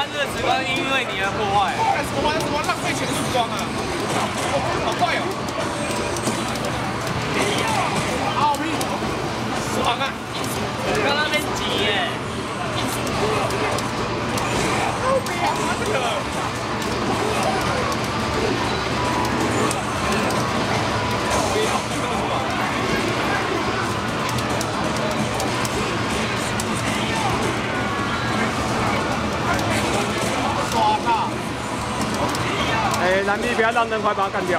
欢乐时光因为你而破坏。 什么浪费钱的时光啊！好快哦！奥秘，爽啊！ 刚那边挤耶。 好屌啊这个！刷他！ 哎，蓝币不要让人快把他干掉。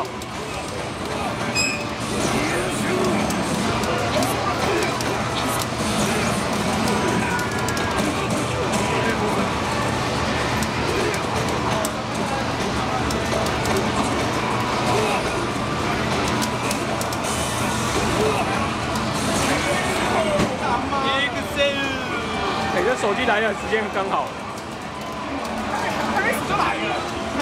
哎，这手机来的时间刚好。 开始就来了。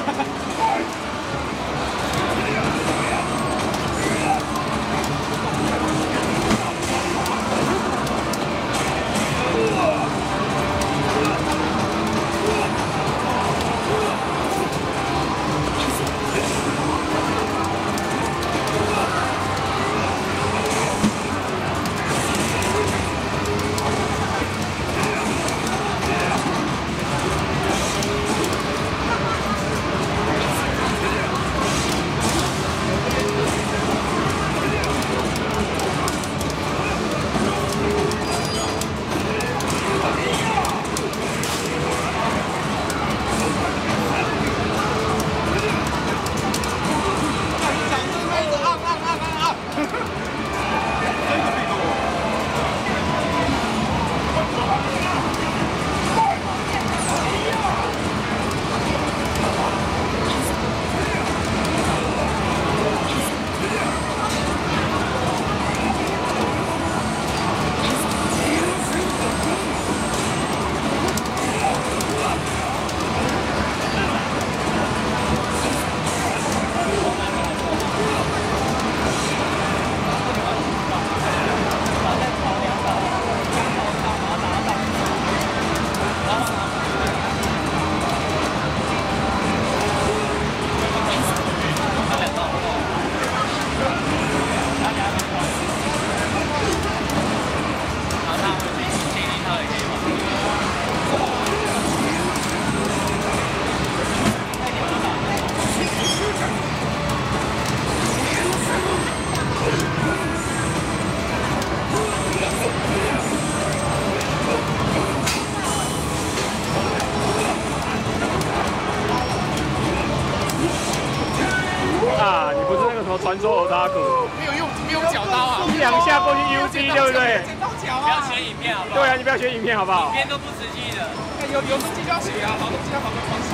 啊，你不是那个什么传说偶大哥？ 没有脚刀啊！ 一两下过去 UG 对不对？ 剪刀脚不要啊！ 学影片好不好？ 对啊，你不要学影片好不好？ 影片都不实际的。 有东西就要学啊，好东西要好多方式。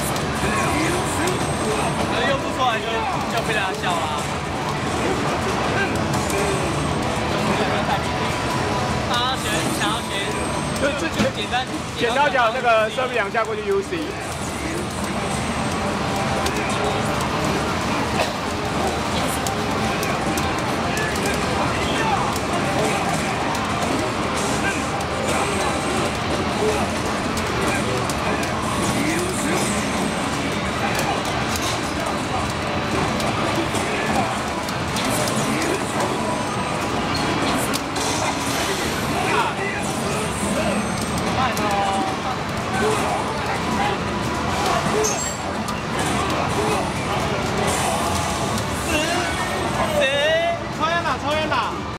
可是用不出来就被大家笑啦。想要学， 就简单剪刀脚那个射壁两下过去 UC。 抽烟啦！